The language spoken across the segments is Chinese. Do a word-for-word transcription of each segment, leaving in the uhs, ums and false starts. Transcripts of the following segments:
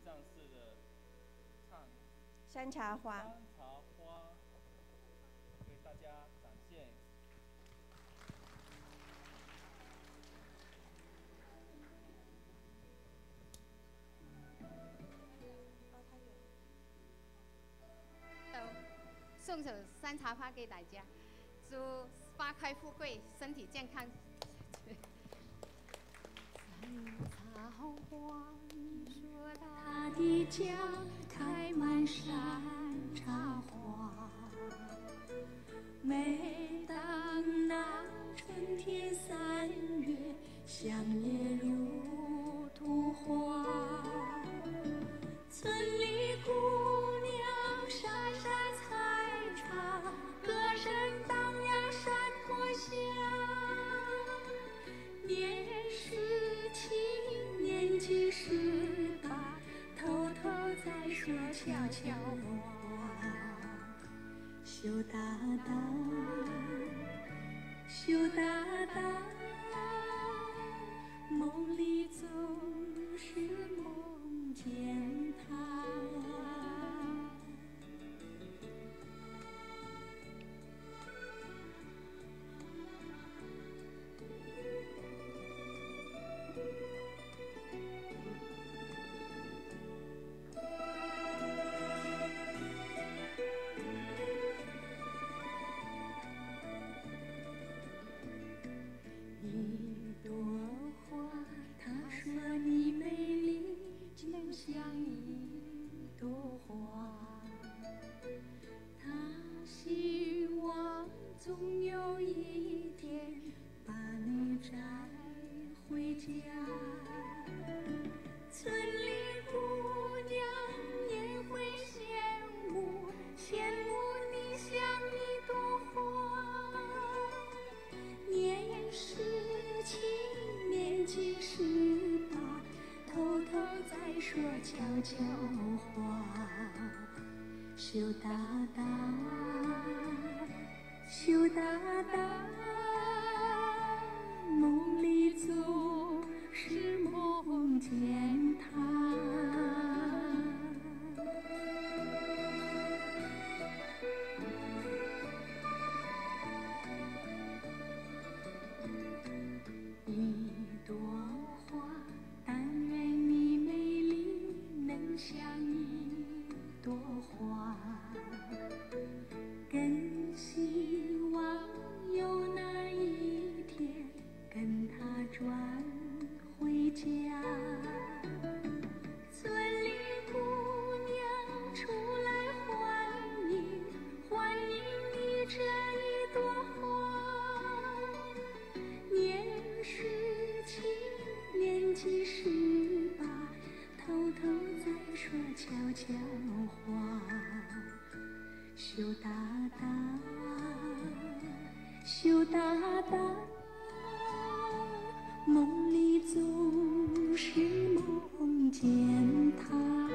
上士的唱山茶花。 山茶花，为大家展现。 送首山茶花给大家，祝发开富贵，身体健康。 山茶花，你说它的家开满山茶花，每当那春天三月，香叶如图画，村里姑娘晒晒采茶，歌声荡漾山坡下。年十七，年纪十八，偷偷在说悄悄话。羞答答，羞答答，梦里总是梦见他。一朵花，他说你美丽就像一朵花，他希望总有一天把你摘回家。村里姑娘也会羡慕，羡慕你像一朵花。年十七，年纪十八，偷偷在说悄悄话。羞答答，羞答答，梦里总是梦见他。一朵花，但愿你美丽能像一朵花，更希望有那一天跟他转回家。村里姑娘出来欢迎，欢迎你这一朵花。年十七，年纪十八，偷偷在说悄悄话。羞答答，羞答答，梦里总是梦见他。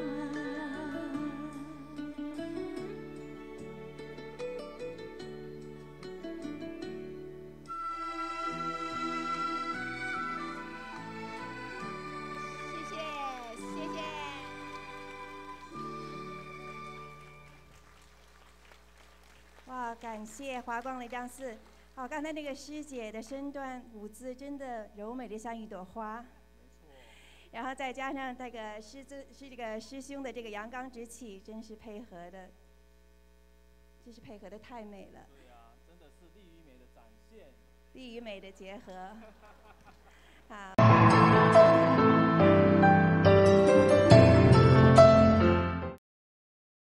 哇，感谢华光雷将士。好，刚才那个师姐的身段舞姿真的柔美的像一朵花。然后再加上这个师尊是这个师兄的这个阳刚之气，真是配合的，真是配合的太美了。 对啊，真的是力与美的展现。 力与美的结合。好。